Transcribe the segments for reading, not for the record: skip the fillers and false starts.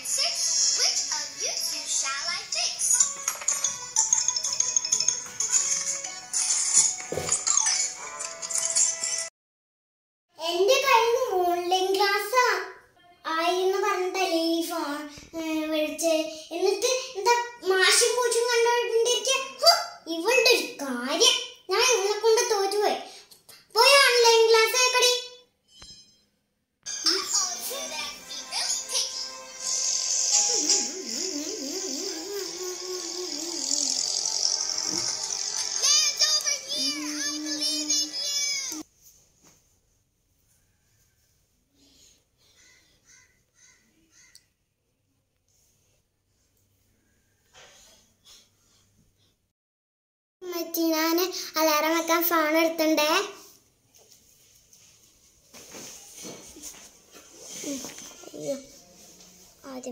answer. Which of you two shall I fix? എന്റെ കയ്യിൽ online class ആയിരുന്നു പറഞ്ഞിട്ടല്ലേ ഈ ഫോൺ വിളിച്ച്. എന്നിട്ട് എന്താ മാഷും പൂച്ചും കണ്ടോണ്ടിരിക്കുക. ഇവളുടെ ഒരു കാര്യം, ഞാൻ ഇവളെ കൊണ്ട് തോറ്റുപോയി. പോയി ഓൺലൈൻ ക്ലാസ് ആക്കടി. ഞാൻ അലാറം വെക്കാൻ ഫോൺ എടുത്തുണ്ടേ. ആദ്യം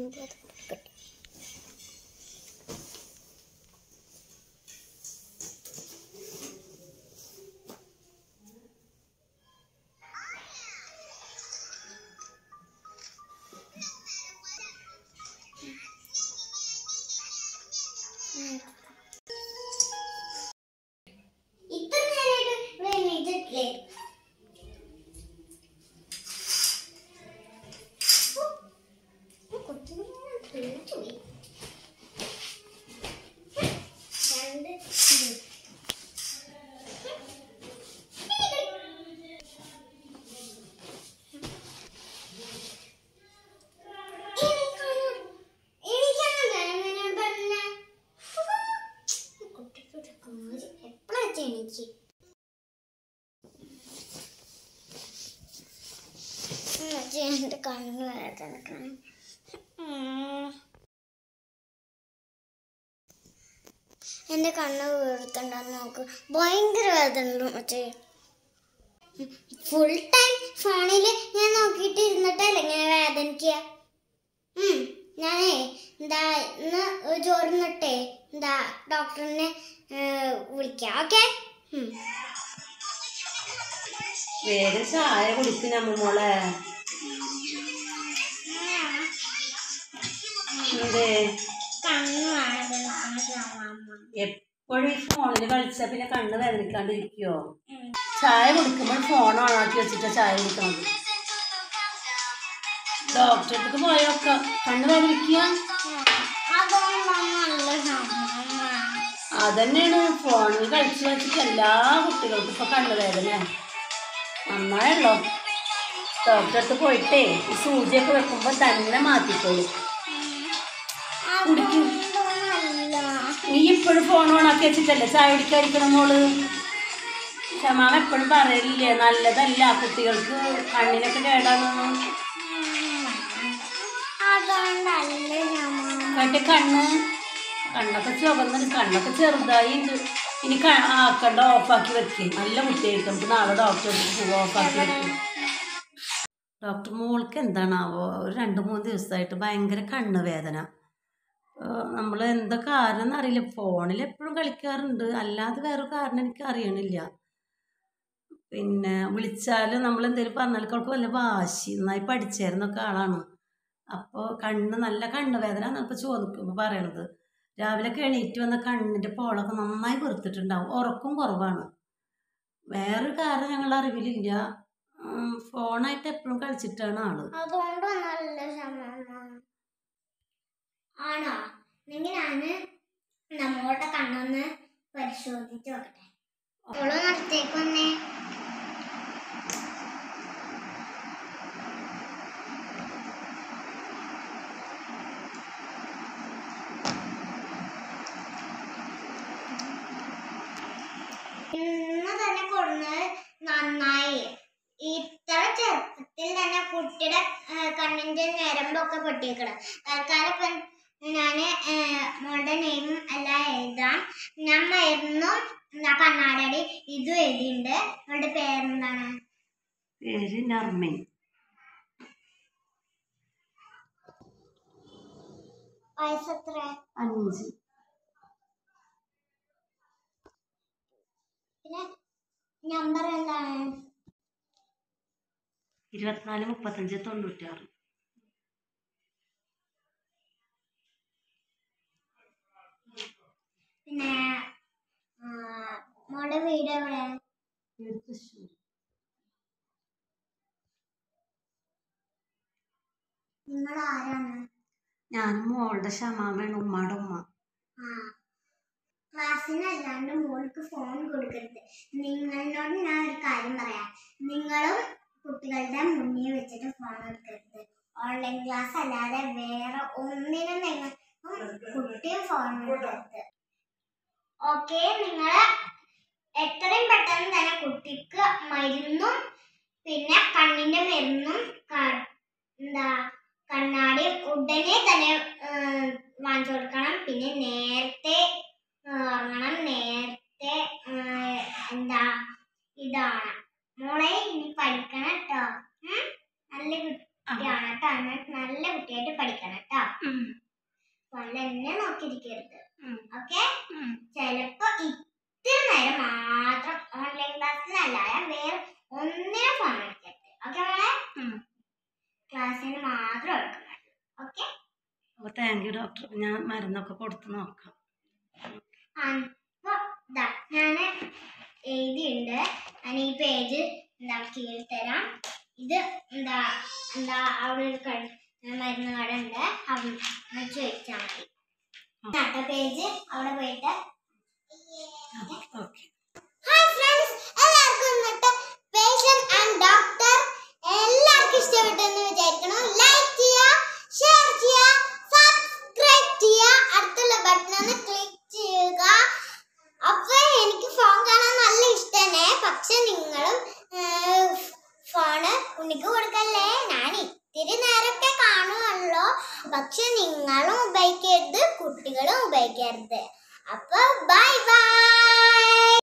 എന്റെ കണ്ണ് വേദന. എന്റെ കണ്ണ് വീർത്തുണ്ടെന്ന് നോക്ക്, ഭയങ്കര വേദന മറ്റേ. ഫുൾ ടൈം ഫോണില് ഞാൻ നോക്കിയിട്ട് ഇരുന്നിട്ടല്ലേ ഇങ്ങനെ വേദനിക്കുക. ഞാനേ എന്താ ഇന്ന് ചോറിന്നിട്ടേ എന്താ ഡോക്ടറിനെ വിളിക്കാം. ഓക്കെ, വേഗം ചായ കുടിക്കുന്ന മോളെ. എപ്പോഴും ഈ ഫോണില് കളിച്ചാ പിന്നെ കണ്ണ് വേദനിക്കാണ്ടിരിക്കോ? ചായ കുടിക്കുമ്പോൾ ഫോൺ ഓണാക്കി വെച്ചിട്ടാ ചായ കുടിക്കണം. ഡോക്ടറെ അടുത്ത് പോയൊക്കെ കണ്ണ് വേദനിക്കുക. അതന്നെയാണ് ഫോണിൽ കളിച്ച് വെച്ചിട്ട് എല്ലാ കുട്ടികൾക്കും ഇപ്പൊ കണ്ണ് വേദന. നന്നായല്ലോ, ഡോക്ടറെ അടുത്ത് പോയിട്ടേ ഈ സൂചിയൊക്കെ വെക്കുമ്പോ തന്നെ മാറ്റിക്കോളൂ. കുടിക്കും. നീ ഇപ്പോഴും ഫോൺ ഓണാക്കി വെച്ചിട്ടല്ലേ ചായ കുടിക്കാതിരിക്കണം മോള്. ക്ഷമാമ എപ്പോഴും പറയലില്ലേ നല്ലതല്ല കുട്ടികൾക്ക് കണ്ണിനൊക്കെ കേടാണെന്ന്. മറ്റേ കണ്ണൊക്കെ ചുവന്നിട്ട് കണ്ണൊക്കെ ചെറുതായി ഇനി ആക്കണ്ട, ഓഫാക്കി വെക്കും. നല്ല കുട്ടിയായിട്ട് നമുക്ക് നാളെ ഡോക്ടറെ ഓഫാക്കി വെക്കും. ഡോക്ടർ മോൾക്ക് എന്താണാവോ ഒരു 2-3 ദിവസമായിട്ട് ഭയങ്കര കണ്ണ് വേദന. നമ്മൾ എന്താ കാരണം എന്നറിയില്ല. ഫോണിൽ എപ്പോഴും കളിക്കാറുണ്ട്, അല്ലാതെ വേറൊരു കാരണം എനിക്ക് അറിയണില്ല. പിന്നെ വിളിച്ചാലും നമ്മൾ എന്തെങ്കിലും പറഞ്ഞാൽ അവൾക്ക് വല്ല വാശി, നന്നായി പഠിച്ചായിരുന്നൊക്കെ ആളാണ്. അപ്പോൾ നല്ല കണ്ണ് വേദന എന്നപ്പോൾ ചോദിക്കുമ്പോൾ പറയണത് രാവിലെയൊക്കെ എണീറ്റ് വന്ന കണ്ണിൻ്റെ പോളൊക്കെ നന്നായി വെറുത്തിട്ടുണ്ടാവും, ഉറക്കം കുറവാണ്. വേറൊരു കാരണം ഞങ്ങളുടെ അറിവിലില്ല. ഫോണായിട്ട് എപ്പോഴും കളിച്ചിട്ടാണ് ആള്. ആണോ? എങ്കിൽ ഞാന് നമ്മളുടെ കണ്ണൊന്ന് പരിശോധിച്ച് നോക്കട്ടെ. ഓള് നടത്തേക്കൊന്നേ. ഇന്ന് തന്നെ കൊടുന്നത് നന്നായി. ഇത്ര ചെറുപ്പത്തിൽ തന്നെ കുട്ടിയുടെ കണ്ണിന്റെ ഞരമ്പൊക്കെ പൊട്ടിയേക്കണം. തൽക്കാലം ഞാന് മോളുടെ നെയിമും എല്ലാം എഴുതാം. ഞാൻ മരുന്നും കണ്ണാടി ഇതും എഴുതിയിട്ടുണ്ട്. അവളുടെ പേരെന്താണ്? പേര് നർമിൻ. വയസ്സെത്ര? 5. പിന്നെ നമ്പർ എന്താണ്? 24 35 96. പിന്നെ മോളുടെ വീട് എവിടെ? നിങ്ങൾ ആരാണ്? ഞാൻ മോളുടെ ഷമാമയാണ്, ഉമ്മയുടെ ഉമ്മ. ക്ലാസ്സിനല്ലാണ്ട് മോൾക്ക് ഫോൺ കൊടുക്കരുത്. നിങ്ങളോട് ഞാൻ ഒരു കാര്യം പറയാം. നിങ്ങളും കുട്ടികളുടെ മുന്നിൽ വെച്ചിട്ട് ഫോൺ എടുക്കരുത്. ഓൺലൈൻ ക്ലാസ് അല്ലാതെ വേറെ ഒന്നിനും നിങ്ങൾ കുട്ടിയും ഫോൺ എടുക്കരുത്. ഓക്കെ? നിങ്ങൾ എത്രയും പെട്ടെന്ന് തന്നെ കുട്ടിക്ക് മരുന്നും പിന്നെ കണ്ണിന്റെ മരുന്നും കണ്ണാടി ഉടനെ തന്നെ വാങ്ങിച്ചു കൊടുക്കണം. പിന്നെ നേരത്തെ ഉറങ്ങണം. നേരത്തെ ഇതാണ് മോളെ, ഇനി പഠിക്കണം കേട്ടോ. നല്ല കുട്ടിയാണ് കേട്ടോ. നല്ല കുട്ടിയായിട്ട് പഠിക്കണം കേട്ടോ. ഫോണിൽ എന്നെ നോക്കിയിരിക്കരുത്. ഓക്കെ? ചിലപ്പോ ഇത്തിരി നേരം മാത്രം ഓൺലൈൻ ക്ലാസ്സിലല്ലാതെ വേറെ ഒന്നിനും ഫോൺ എടുക്കരുത്. ഓക്കെ മോളെ? ക്ലാസ്സിന് മാത്രം എടുക്കണം. ഓക്കെ? അപ്പോൾ താങ്ക് യു ഡോക്ടർ. ഞാൻ മരുന്നൊക്കെ കൊടുത്ത് നോക്കാം. ഞാൻ എഴുതിയുണ്ട്. ഞാൻ ഈ പേജ് കീഴിൽ തരാം. ഇത് അവിടെ ഒരു മരുന്ന് കട ഉണ്ട്, അവിടെ ചോദിച്ചാൽ മതി. പേജ് അവിടെ പോയിട്ട്. ഹായ് ഫ്രണ്ട്സ്, എല്ലാവർക്കും പേഷ്യന്റ് ആൻഡ് ഡോക്ടർ എല്ലാവർക്കും ഇഷ്ടപ്പെട്ടെന്ന് വിചാരിക്കണം. ലൈക്ക് ചെയ്യുക, ഷെയർ ചെയ്യുക, സബ്സ്ക്രൈബ് ചെയ്യുക, അടുത്തുള്ള ബട്ടൺ ഒന്ന് ക്ലിക്ക് ചെയ്യുക. അപ്പൊ എനിക്ക് ഫോൺ കാണാൻ നല്ല ഇഷ്ടമാണ്. പക്ഷെ നിങ്ങളും ഫോണ് ഉണ്ണിക്ക് കൊടുക്കല്ലേ. ഞാൻ ഇത്തിരി നേരത്തെ കാണുമല്ലോ. പക്ഷെ നിങ്ങളും ഉപയോഗിക്കരുത്, കുട്ടികളും ഉപയോഗിക്കരുത്. അപ്പൊ ബൈ ബൈ.